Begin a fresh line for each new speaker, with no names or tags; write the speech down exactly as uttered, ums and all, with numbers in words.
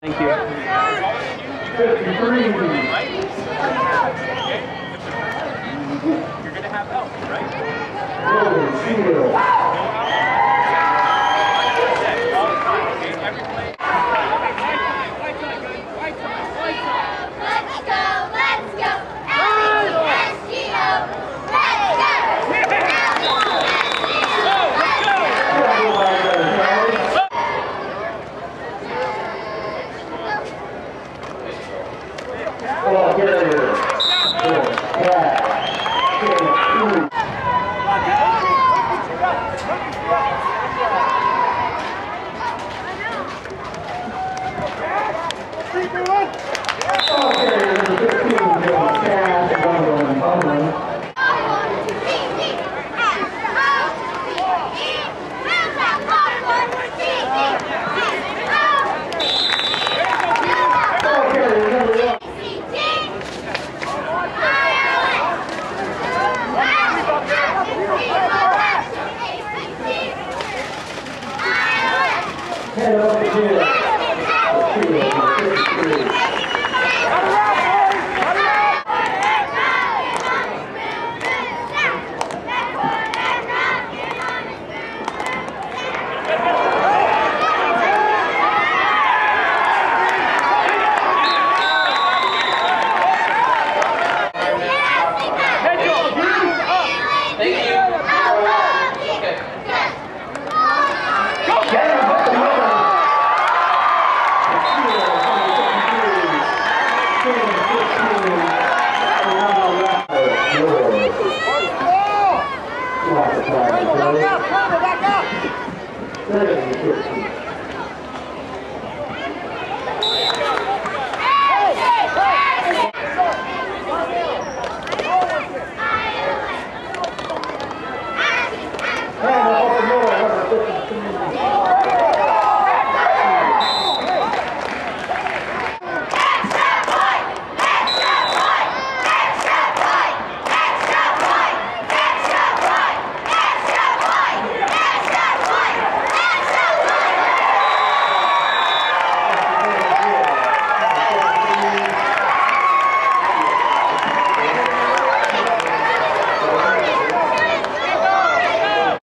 Thank you.
fifty-three.
You're going to have help, right?
Logan, Junior
All the time, okay? Every play.
Let's go, let's go. L E S G O. Let's go. L E S G O. Let's go.
Ball carrier. Four, five, six, two.
Three, two, one.